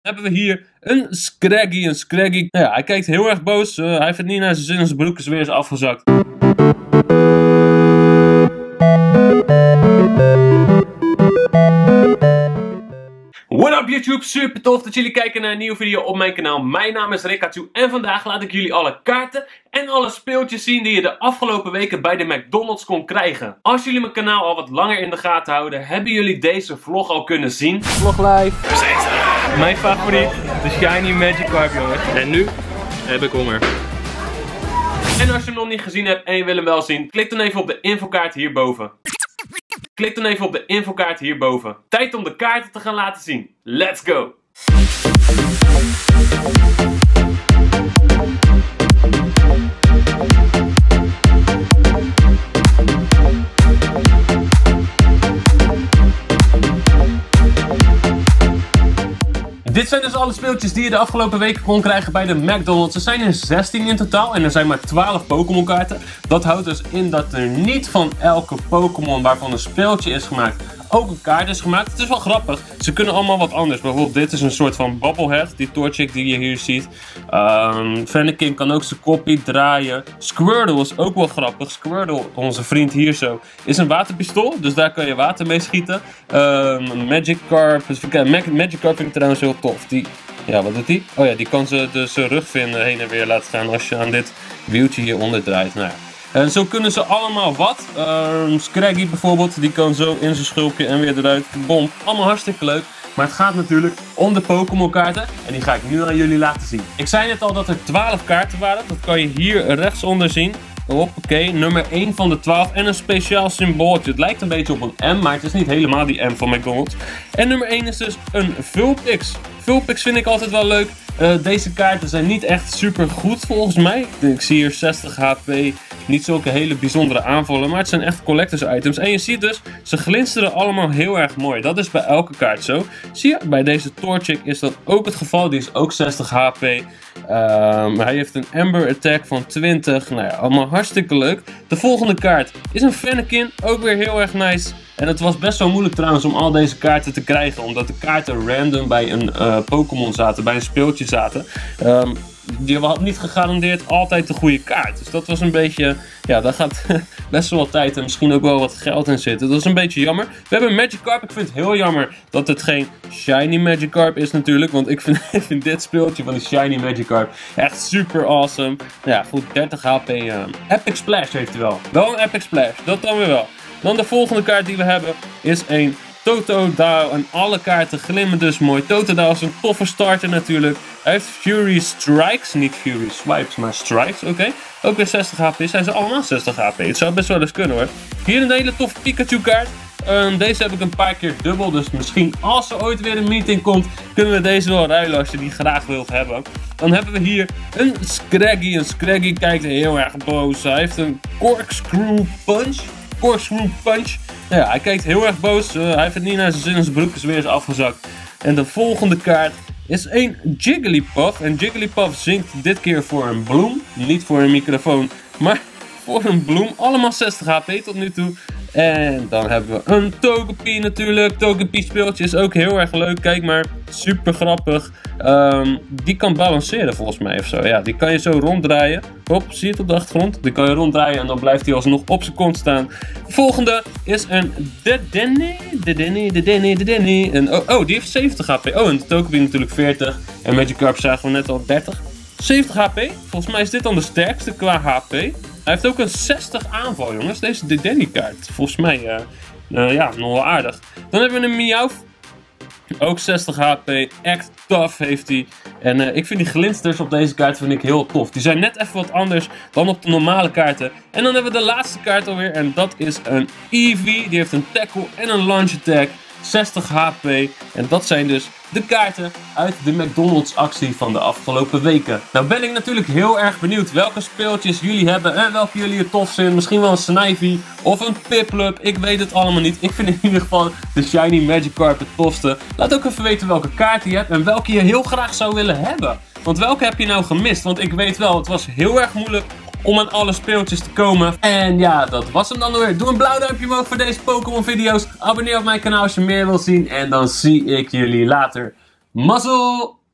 Hebben we hier een Scraggy. Nou ja, hij kijkt heel erg boos. Hij heeft het niet naar zijn zin en zijn broek is weer eens afgezakt. What up YouTube, super tof dat jullie kijken naar een nieuwe video op mijn kanaal. Mijn naam is Rikatu en vandaag laat ik jullie alle kaarten en alle speeltjes zien die je de afgelopen weken bij de McDonald's kon krijgen. Als jullie mijn kanaal al wat langer in de gaten houden, hebben jullie deze vlog al kunnen zien. Vlog live. Daar zijn ze. Mijn favoriet, de Shiny Magikarp jongens. En nu heb ik honger. En als je hem nog niet gezien hebt en je wil hem wel zien, klik dan even op de infokaart hierboven. Klik dan even op de infokaart hierboven. Tijd om de kaarten te gaan laten zien. Let's go! Dit zijn dus alle speeltjes die je de afgelopen weken kon krijgen bij de McDonald's. Er zijn er 16 in totaal en er zijn maar 12 Pokémon kaarten. Dat houdt dus in dat er niet van elke Pokémon waarvan een speeltje is gemaakt ook een kaart is gemaakt. Het is wel grappig. Ze kunnen allemaal wat anders. Bijvoorbeeld dit is een soort van Bubblehead. Die Torchic die je hier ziet. Fennekin kan ook zijn koppie draaien. Squirtle is ook wel grappig. Squirtle, onze vriend hier zo, is een waterpistool. Dus daar kan je water mee schieten. Magikarp. Magikarp vind ik trouwens heel tof. Ja, wat doet die? Oh ja, die kan zijn rugvin heen en weer laten gaan als je aan dit wieltje hieronder draait. Nou ja. En zo kunnen ze allemaal wat. Scraggy bijvoorbeeld, die kan zo in zijn schulpje en weer eruit. Bom, allemaal hartstikke leuk. Maar het gaat natuurlijk om de Pokémon kaarten. En die ga ik nu aan jullie laten zien. Ik zei net al dat er 12 kaarten waren. Dat kan je hier rechtsonder zien. Hoppakee, nummer 1 van de 12 en een speciaal symbooltje. Het lijkt een beetje op een M, maar het is niet helemaal die M van McDonald's. En nummer 1 is dus een Vulpix. Vulpix vind ik altijd wel leuk. Deze kaarten zijn niet echt super goed volgens mij. Ik zie hier 60 HP, niet zulke hele bijzondere aanvallen, maar het zijn echt collectors items. En je ziet dus, ze glinsteren allemaal heel erg mooi. Dat is bij elke kaart zo. Zie je, bij deze Torchic is dat ook het geval. Die is ook 60 HP. Hij heeft een Ember Attack van 20. Nou ja, allemaal hartstikke leuk. De volgende kaart is een Fennekin. Ook weer heel erg nice. En het was best wel moeilijk trouwens om al deze kaarten te krijgen. Omdat de kaarten random bij een Pokémon zaten. Bij een speeltje zaten. Die had niet gegarandeerd altijd de goede kaart. Dus dat was een beetje... Ja, daar gaat best wel wat tijd en misschien ook wel wat geld in zitten. Dat is een beetje jammer. We hebben Magikarp. Ik vind het heel jammer dat het geen Shiny Magikarp is natuurlijk. Want ik vind dit speeltje van die Shiny Magikarp echt super awesome. Ja, goed, 30 HP. Epic Splash heeft hij wel. Wel een Epic Splash. Dat dan weer wel. Dan de volgende kaart die we hebben is een Totodile en alle kaarten glimmen dus mooi. Totodile is een toffe starter natuurlijk. Hij heeft Fury Strikes, niet Fury Swipes, maar Strikes, oké. Ook weer 60 HP, zijn ze allemaal 60 HP. Het zou best wel eens kunnen hoor. Hier een hele toffe Pikachu kaart. Deze heb ik een paar keer dubbel, dus misschien als er ooit weer een meeting komt, kunnen we deze wel ruilen als je die graag wilt hebben. Dan hebben we hier een Scraggy. Een Scraggy kijkt heel erg boos. Hij heeft een Corkscrew Punch. Nou ja, hij kijkt heel erg boos. Hij heeft het niet naar zijn zin en zijn broek is weer eens afgezakt. En de volgende kaart is een Jigglypuff. En Jigglypuff zingt dit keer voor een bloem. Niet voor een microfoon, maar voor een bloem. Allemaal 60 HP tot nu toe. En dan hebben we een Togepi natuurlijk. Togepi speeltje is ook heel erg leuk. Kijk maar, super grappig. Die kan balanceren volgens mij ofzo. Ja, die kan je zo ronddraaien. Hop, zie je het op de achtergrond? Die kan je ronddraaien en dan blijft hij alsnog op zijn kont staan. De volgende is een Dedenne. En, oh, die heeft 70 HP. Oh, en de Togepi natuurlijk 40. En Magikarp zagen we net al 30. 70 HP. Volgens mij is dit dan de sterkste qua HP. Hij heeft ook een 60 aanval, jongens. Deze Dedenne kaart. Volgens mij, ja, nog wel aardig. Dan hebben we een Meowth. Ook 60 HP. Act Tough heeft hij. En ik vind die glinsters op deze kaart vind ik heel tof. Die zijn net even wat anders dan op de normale kaarten. En dan hebben we de laatste kaart alweer. En dat is een Eevee. Die heeft een Tackle en een Launch Attack. 60 HP. En dat zijn dus de kaarten uit de McDonald's actie van de afgelopen weken. Nou ben ik natuurlijk heel erg benieuwd welke speeltjes jullie hebben en welke jullie het tof vinden. Misschien wel een Snivy of een Piplup. Ik weet het allemaal niet. Ik vind in ieder geval de Shiny Magikarp het tofste. Laat ook even weten welke kaarten je hebt en welke je heel graag zou willen hebben. Want welke heb je nou gemist? Want ik weet wel, het was heel erg moeilijk om aan alle speeltjes te komen. En ja, dat was hem dan weer. Doe een blauw duimpje omhoog voor deze Pokémon video's. Abonneer op mijn kanaal als je meer wilt zien. En dan zie ik jullie later. Mazzel!